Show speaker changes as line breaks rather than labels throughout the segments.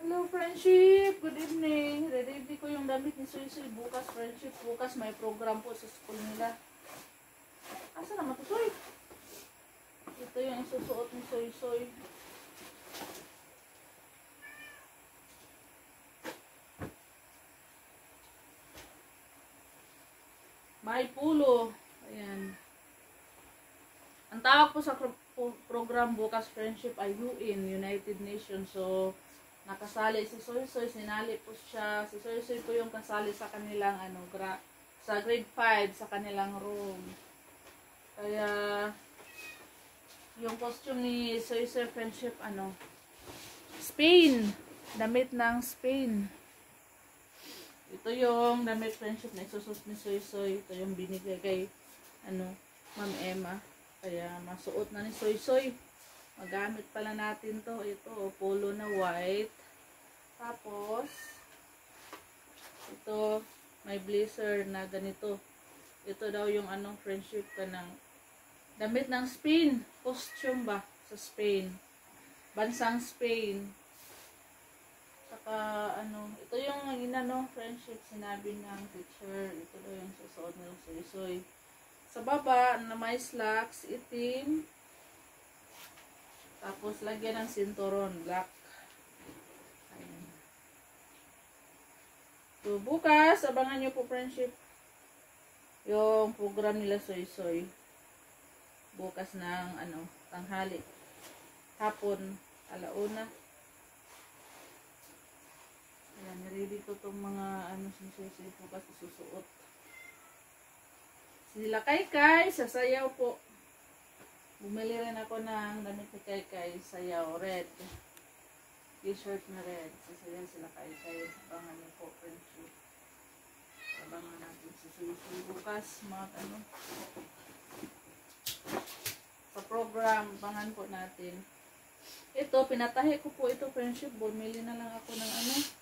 Hello, friendship. Good evening. Ready ko yung damit ni Soy Soy bukas, friendship. Bukas may program po sa school nila. Asa naman ito, Soy? Ito yung isusuot ni Soy Soy. May pulo. Ayan. Ang tawag po sa program bukas, friendship, ay UN, United Nations. So, nakasali si Soy Soy, sinali po siya. Si Soy Soy po yung kasali sa kanilang sa grade 5 sa kanilang room. Kaya yung costume ni Soy Soy, friendship, Spain. Damit ng Spain. Ito yung damit, friendship, na isusus ni Soy Soy. Ito yung binigay kay Ma'am Emma. Kaya masuot na ni Soy Soy. Magamit pala natin to. Ito, polo na white. Tapos, ito, may blazer na ganito. Ito daw yung friendship ka ng damit ng Spain. Costume ba sa Spain? Bansang Spain. Saka, ito yung friendship, sinabi ng teacher. Ito daw yung susuot ng Soy Soy. Sa baba, na may slacks, itim. Tapos, lagyan ng sinturon, black. Ayan. So, bukas, abangan nyo po, friendship, yung program nila Soy Soy. Bukas ng, tanghali. Hapon, alauna. Ayan, ready ko itong mga, Soy Soy bukas isusuot. Sila Kay, sasayaw po. Bumili rin ako ng damit ni Kay, sayaw, red. T-shirt na red. Sasayaw sila Kay. Abangan niyo po, friendship. Abangan natin si Soy Soy bukas. Sa program, abangan po natin. Ito, pinatahi ko po ito, friendship. Bumili na lang ako ng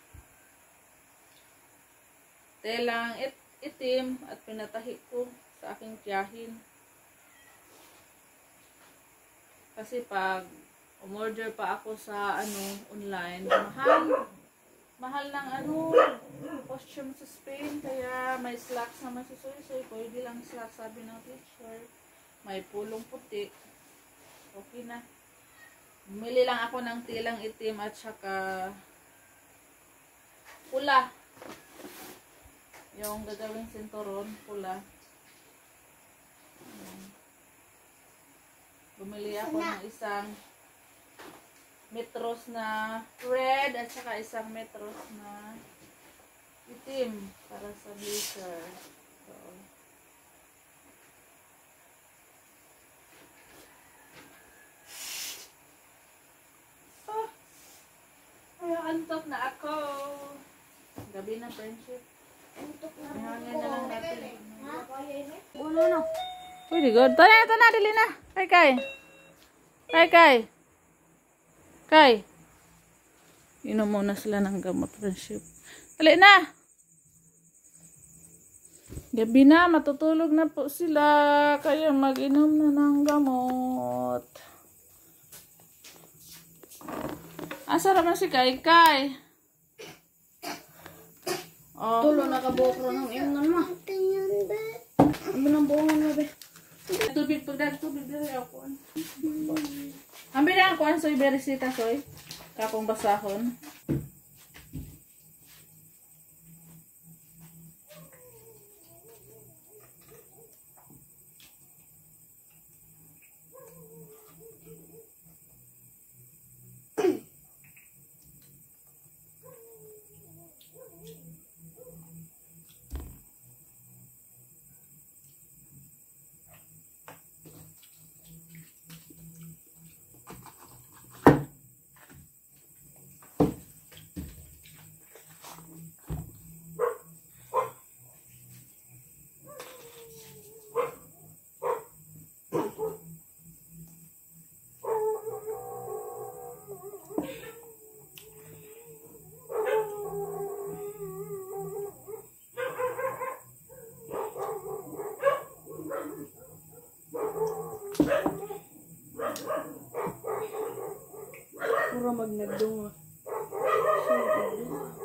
telang itim at pinatahi ko sa aking tiyahin. Kasi pag umorder pa ako sa online, mahal ng costume sa Spain. Kaya may slacks naman si Soy Soy. Pwede lang slacks, sabi ng teacher. May pulong puti. Okay na. Bumili lang ako ng tilang itim at saka pula. Yung gagawing sinturon, pula. Bumili ako ng isang metros na red at saka isang metros na itim para sa blazer. So, antok na ako. Gabi na, friendship. Ihangin na lang natin. Ulo no. Pretty good. Tana, dili na. Kay. Inom muna sila ng gamot, friendship. Dali na. Gabi na, matutulog na po sila. Kaya mag-inom na ng gamot. Asa naman si Kay? Oh.
Tulo nakabuok ro ng imnon mo. Ano nang buongan mo be?
Tubig diri ako. Ambil na ako an Soy beresita Soy. Kapong basahon.
Puro magnagdungo. Sorry.